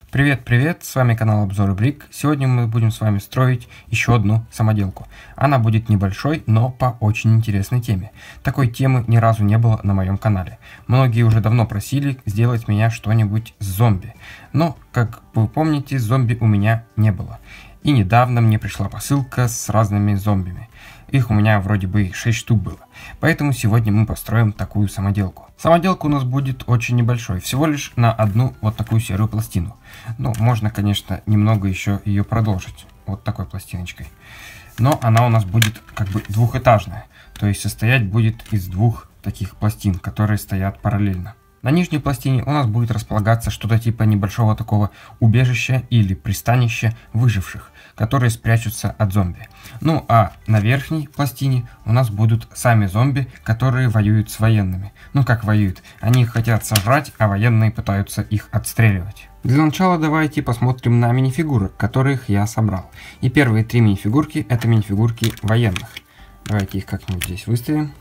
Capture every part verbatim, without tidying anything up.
Привет-привет, с вами канал Обзоры Брик. Сегодня мы будем с вами строить еще одну самоделку. Она будет небольшой, но по очень интересной теме. Такой темы ни разу не было на моем канале. Многие уже давно просили сделать меня что-нибудь с зомби. Но, как вы помните, зомби у меня не было. И недавно мне пришла посылка с разными зомбими. Их у меня вроде бы шесть штук было. Поэтому сегодня мы построим такую самоделку. Самоделка у нас будет очень небольшой, всего лишь на одну вот такую серую пластину. Ну, можно, конечно, немного еще ее продолжить, вот такой пластиночкой. Но она у нас будет как бы двухэтажная, то есть состоять будет из двух таких пластин, которые стоят параллельно. На нижней пластине у нас будет располагаться что-то типа небольшого такого убежища или пристанища выживших, которые спрячутся от зомби. Ну а на верхней пластине у нас будут сами зомби, которые воюют с военными. Ну как воюют? Они их хотят сожрать, а военные пытаются их отстреливать. Для начала давайте посмотрим на минифигурок, которых я собрал. И первые три минифигурки — это минифигурки военных. Давайте их как-нибудь здесь выставим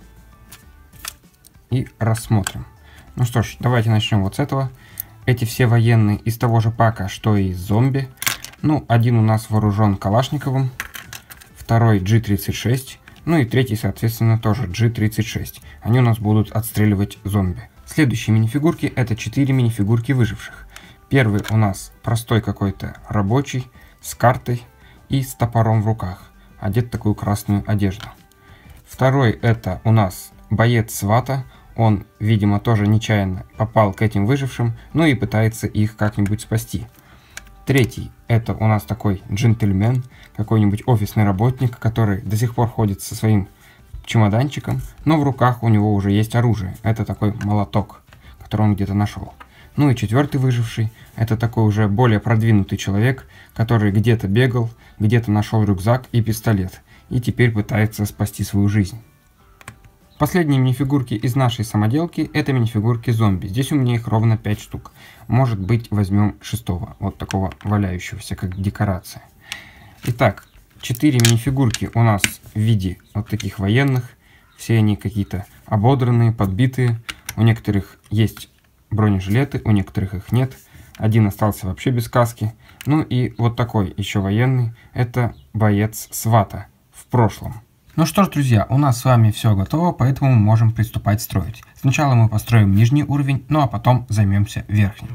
и рассмотрим. Ну что ж, давайте начнем вот с этого. Эти все военные из того же пака, что и зомби. Ну, один у нас вооружен Калашниковым, второй джи тридцать шесть, ну и третий, соответственно, тоже джи тридцать шесть. Они у нас будут отстреливать зомби. Следующие минифигурки — это четыре минифигурки выживших. Первый у нас простой какой-то рабочий, с картой и с топором в руках, одет в такую красную одежду. Второй — это у нас боец свата. Он, видимо, тоже нечаянно попал к этим выжившим, ну и пытается их как-нибудь спасти. Третий — это у нас такой джентльмен, какой-нибудь офисный работник, который до сих пор ходит со своим чемоданчиком, но в руках у него уже есть оружие. Это такой молоток, который он где-то нашел. Ну и четвертый выживший — это такой уже более продвинутый человек, который где-то бегал, где-то нашел рюкзак и пистолет, и теперь пытается спасти свою жизнь. Последние минифигурки из нашей самоделки — это минифигурки зомби. Здесь у меня их ровно пять штук. Может быть, возьмем шестого, вот такого валяющегося, как декорация. Итак, четыре минифигурки у нас в виде вот таких военных. Все они какие-то ободранные, подбитые. У некоторых есть бронежилеты, у некоторых их нет. Один остался вообще без каски. Ну и вот такой еще военный. Это боец свата в прошлом. Ну что ж, друзья, у нас с вами все готово, поэтому мы можем приступать строить. Сначала мы построим нижний уровень, ну а потом займемся верхним.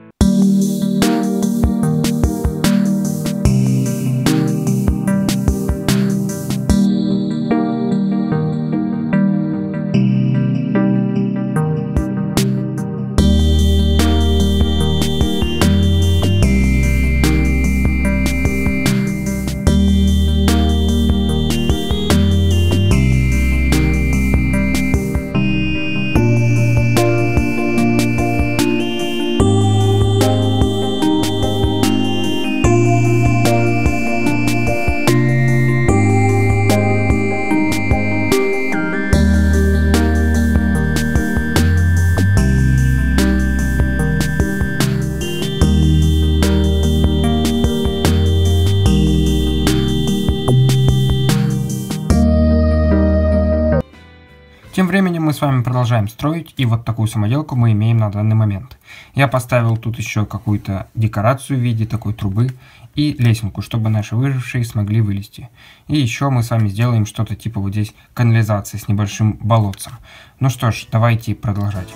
Тем временем мы с вами продолжаем строить, и вот такую самоделку мы имеем на данный момент. Я поставил тут еще какую-то декорацию в виде такой трубы и лесенку, чтобы наши выжившие смогли вылезти. И еще мы с вами сделаем что-то типа вот здесь канализации с небольшим болотцем. Ну что ж, давайте продолжать.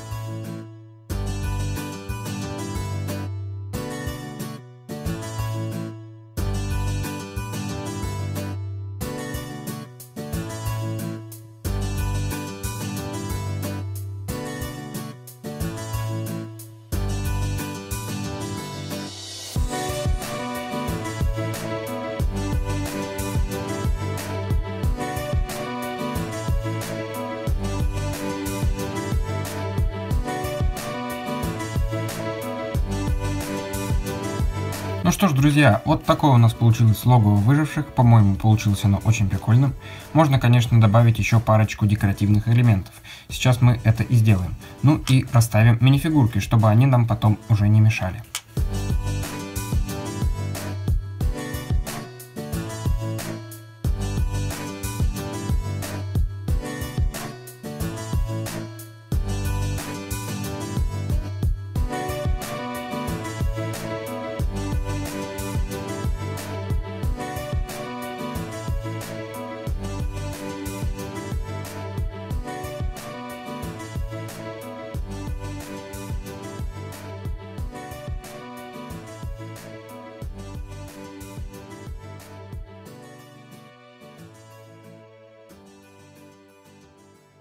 Ну что ж, друзья, вот такое у нас получилось лого выживших. По-моему, получилось оно очень прикольным. Можно, конечно, добавить еще парочку декоративных элементов. Сейчас мы это и сделаем. Ну и расставим минифигурки, чтобы они нам потом уже не мешали.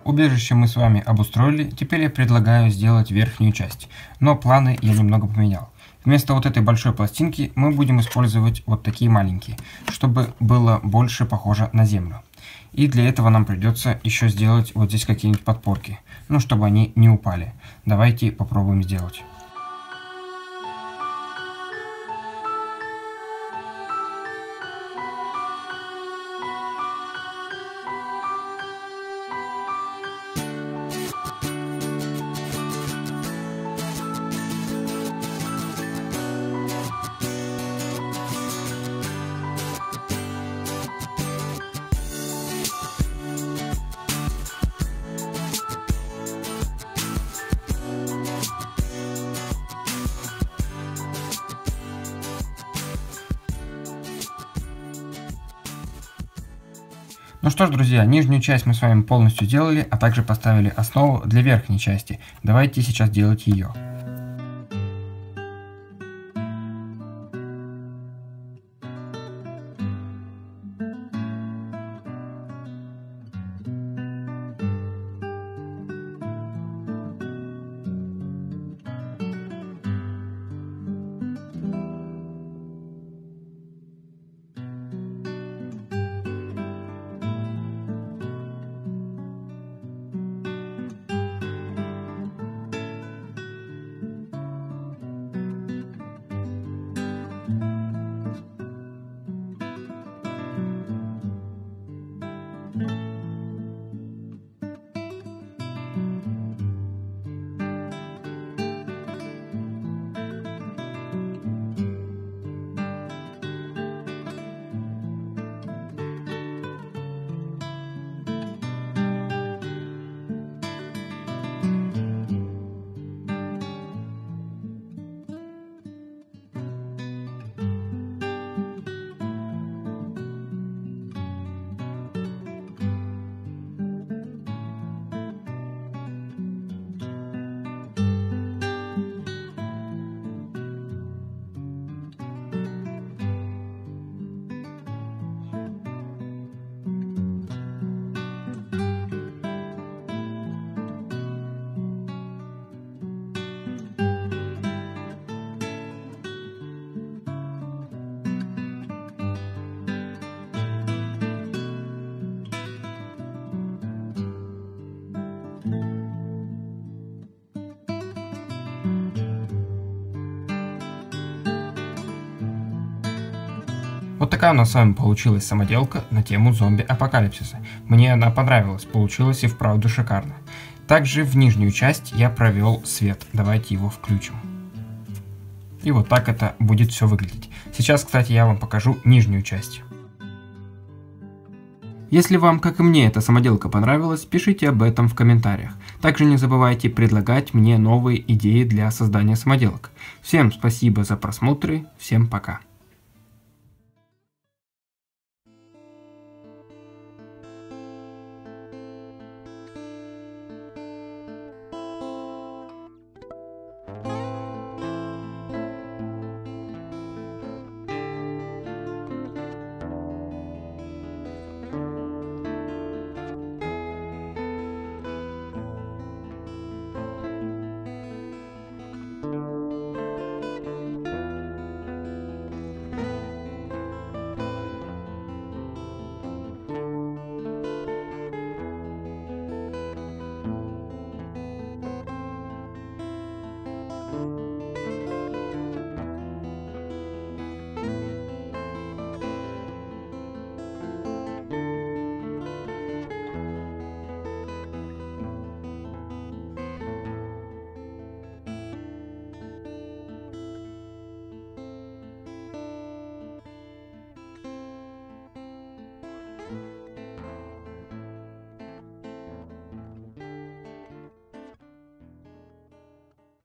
Убежище мы с вами обустроили, теперь я предлагаю сделать верхнюю часть, но планы я немного поменял. Вместо вот этой большой пластинки мы будем использовать вот такие маленькие, чтобы было больше похоже на землю. И для этого нам придется еще сделать вот здесь какие-нибудь подпорки, ну чтобы они не упали. Давайте попробуем сделать. Ну что ж, друзья, нижнюю часть мы с вами полностью сделали, а также поставили основу для верхней части. Давайте сейчас делать ее. Вот такая у нас с вами получилась самоделка на тему зомби-апокалипсиса. Мне она понравилась, получилось и вправду шикарно. Также в нижнюю часть я провел свет. Давайте его включим. И вот так это будет все выглядеть. Сейчас, кстати, я вам покажу нижнюю часть. Если вам, как и мне, эта самоделка понравилась, пишите об этом в комментариях. Также не забывайте предлагать мне новые идеи для создания самоделок. Всем спасибо за просмотры, всем пока.